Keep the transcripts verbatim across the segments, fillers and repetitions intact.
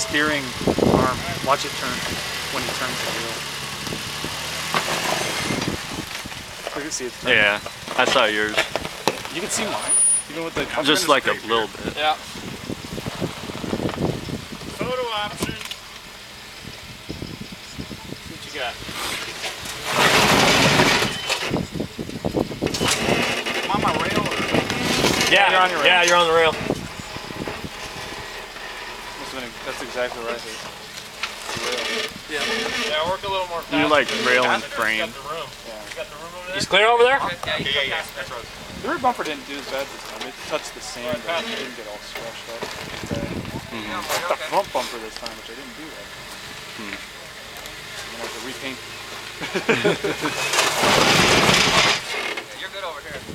steering arm. Watch it turn when he turns the wheel. You can see it turn. Yeah, I saw yours. You can see mine, even with the. Just like a little bit. Yeah. Photo option. What you got? I'm on my rail. Or... Yeah, you're on your rail. Yeah, you're on the rail. That's exactly right. Yeah. Yeah, work a little more fast. You like rail and frame. You got the room. Yeah. You got the room over there? He's clear over there? Okay, yeah, yeah, yeah, yeah. That's right. The rear bumper didn't do as bad this time. It touched the sand, but it didn't get all scratched up. Mm-hmm. The front bumper this time, which I didn't do that. Hmm. I'm gonna have to repaint. Yeah, you're good over here.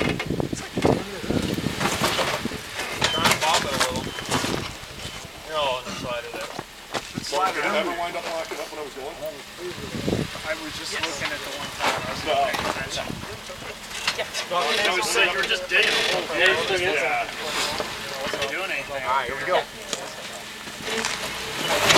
Try and bop it a little. You're all on the side of there. Did it ever wind up locking up when I was going? I was just yes. looking at the one time. I was no. paying attention. Yeah. I was saying you were just digging a hole. Yeah, you're just yeah. Wasn't doing anything. Alright, here we go.